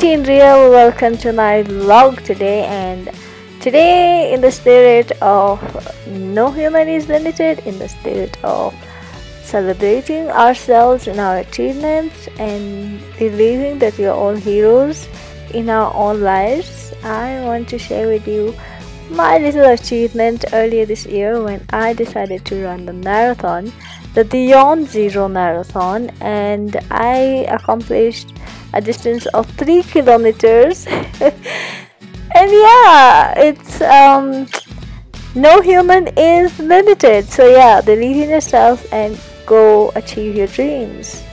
TeamReal, welcome to my vlog today. And today, in the spirit of no human is limited, in the spirit of celebrating ourselves and our achievements and believing that we are all heroes in our own lives, I want to share with you my little achievement earlier this year when I decided to run the marathon, the Beyond Zero marathon, and I accomplished a distance of 3 kilometers. And yeah, it's no human is limited. So yeah, believe in yourself and go achieve your dreams.